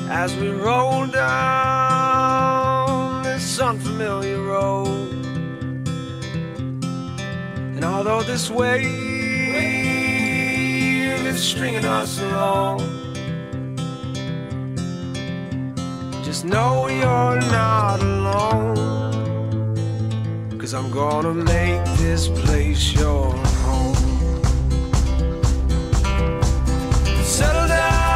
as we roll down this unfamiliar road. And although this wave is stringing us along, just know you're not alone, 'cause I'm gonna make this place your home. Settle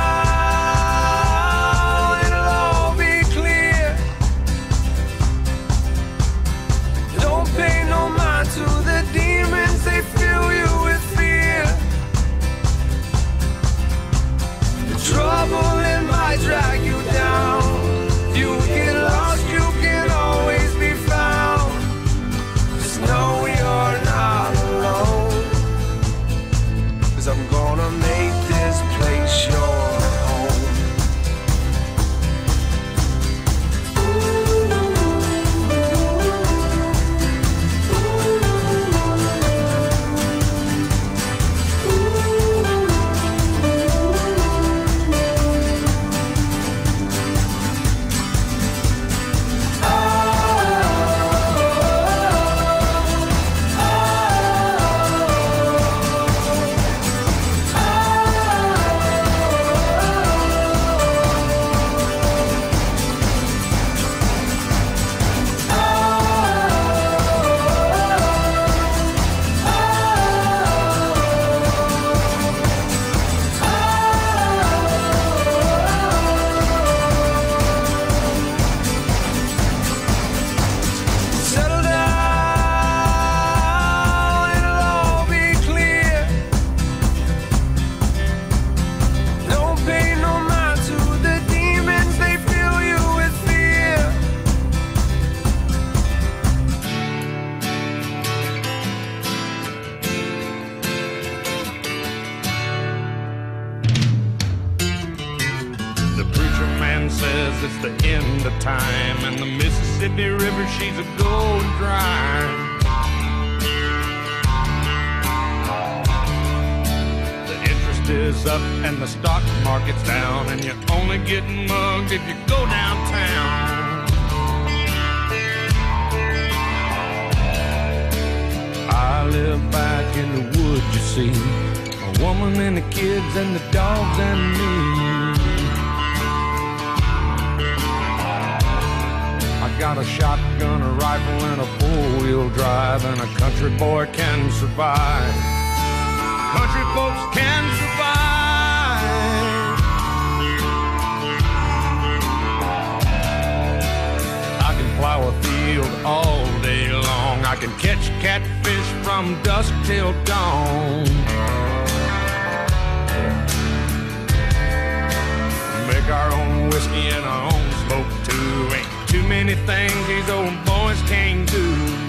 down, it'll all be clear. Don't pay no mind to the demons, they fill you with fear. The trouble, it might drag you down. If you get lost, you can always be found. Just know you're not alone, 'cause I'm gonna make this place your home. It's the end of time, and the Mississippi River, she's a going dry. The interest is up and the stock market's down, and you're only getting mugged if you go downtown. I live back in the woods, you see, a woman and the kids and the dogs and me. Got a shotgun, a rifle, and a four-wheel drive, and a country boy can survive. Country folks can survive. I can plow a field all day long. I can catch catfish from dusk till dawn. Make our own whiskey and our own smoke too. Ain't too many things these old boys can't do.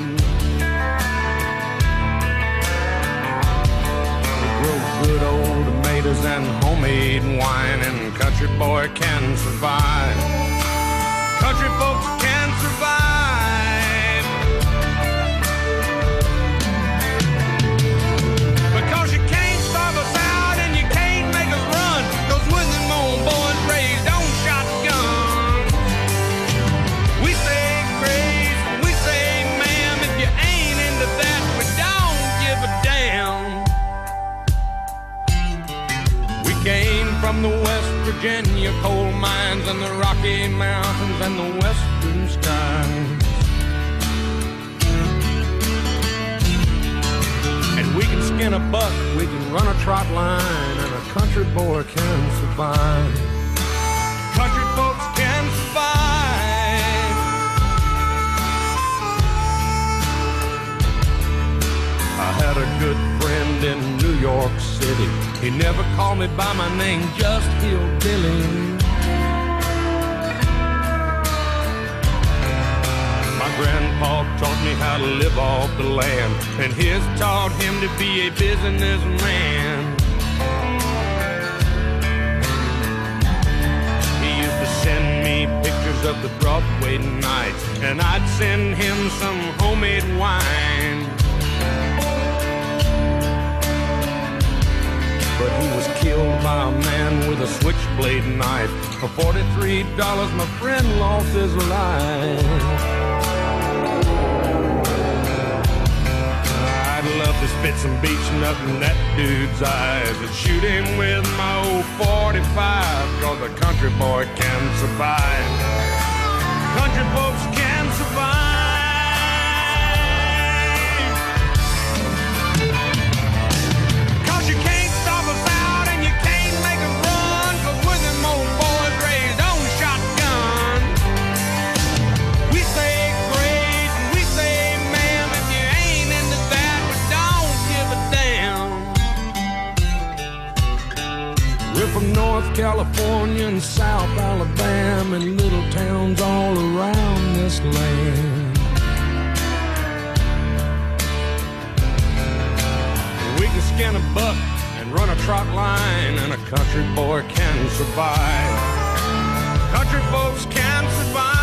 We grow good old tomatoes and homemade wine, and country boy can survive. Country folks can survive. Because you can't starve us out and you can't make us run, 'cause when them old boys raised on shotgun, we say grace, we say ma'am. If you ain't into that, we don't give a damn. We came from the West Virginia coal mines and the Rocky Mountains and the western skies. And we can skin a buck, we can run a trot line, and a country boy can survive. Country folks can survive. I had a good friend in New York City. He never called me by my name, just Hillbilly. My grandpa taught me how to live off the land, and his taught him to be a businessman. He used to send me pictures of the Broadway nights, and I'd send him some homemade wine. But he was killed by a man with a switchblade knife. For $43, my friend lost his life. I'd love to spit some beach nut in that dude's eyes and shoot him with my old 45, cause a country boy can survive. Country folks can survive. Cause you can't stop us out and you can't make us run, cause we're them old boys raised on shotgun. We say great and we say ma'am, if you ain't into that, we don't give a damn. We're from North California and South Alabama and little towns all around this land. We can skin a buck and run a trot line, and a country boy can survive. Country folks can survive.